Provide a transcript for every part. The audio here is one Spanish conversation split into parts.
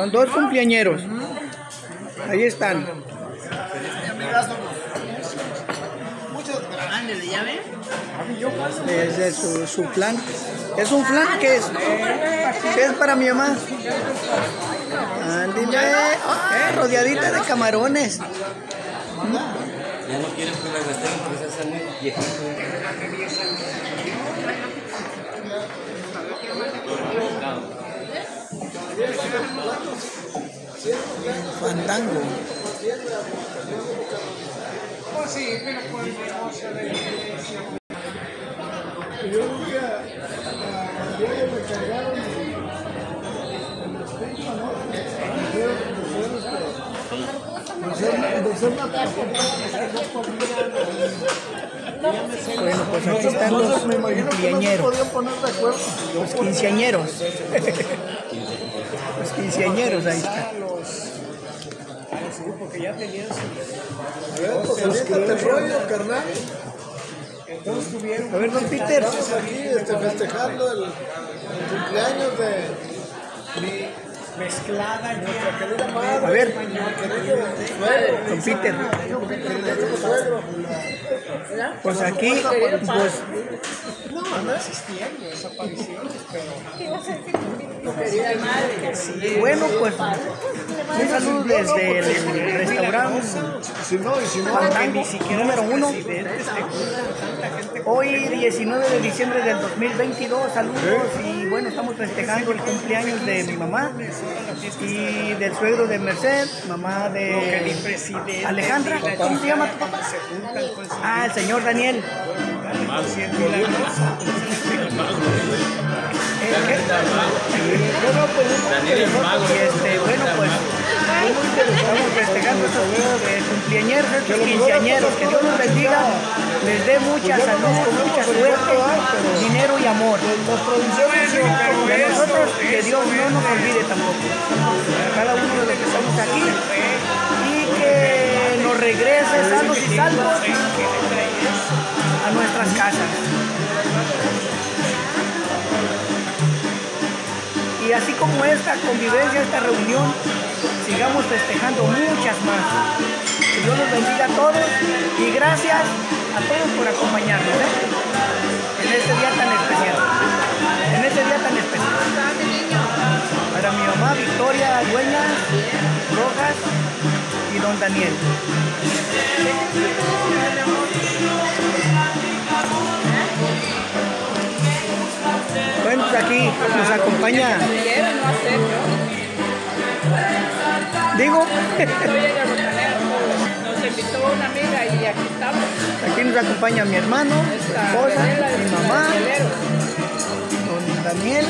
Son dos cumpleañeros. Ahí están. Ándale, ¿ya ven? Ese es su flan. Es un flan que es para mi mamá. Ándale. Rodeadita de camarones. Ya no quieren que la gasten porque se hacen muy viejitos. Fandango. Bueno, pues aquí están los cumpleañeros. Los quinceañeros. Los quinceañeros, ahí está. Porque ya tenían su... el rollo, carnal. Todos tuvieron... A ver, don Peter. Estamos aquí festejando el cumpleaños de mi mezclada y nuestra querida madre. A ver, Don Peter. suegro. Pues aquí, pues no existían desapariciones, pero... bueno, pues un saludo desde el restaurante Fandango número 1. Hoy 19 de diciembre del 2022, saludos y bueno, estamos festejando el cumpleaños de mi mamá y del suegro de Merced, mamá de Alejandra. ¿Cómo se llama tu papá? Ah, el señor Daniel. Bueno, pues estamos festejando estos cumpleañeros, estos quinceañeros. Que Dios los bendiga, les dé mucha salud, mucha suerte, dinero y amor. Y a nosotros que Dios no nos olvide tampoco, cada uno de los que estamos aquí, y que nos regrese sanos y salvos a nuestras casas. Y así como esta convivencia, esta reunión, sigamos festejando muchas más. Que Dios los bendiga a todos y gracias a todos por acompañarnos en este día tan especial. En este día tan especial. Para mi mamá Victoria Dueñas Rojas y don Daniel. Bueno, pues aquí nos acompaña. Digo. Nos invitó una amiga y aquí estamos. Aquí nos acompaña mi hermano, mi esposa, mi mamá, don Daniel.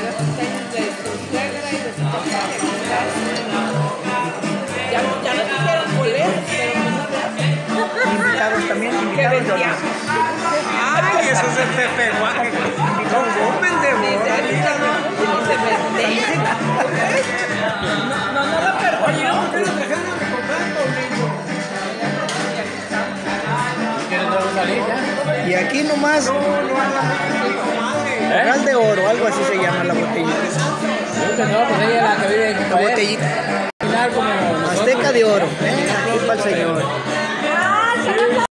Ya no quisieron boleros, pero Invitados también, invitados de honor. ¡Ay, eso es el Pepe Guaje! ¡No comen de no la perdoné. Y aquí nomás, Real de Oro, algo así se llama la botella. La botellita. Azteca de Oro, aquí para el señor.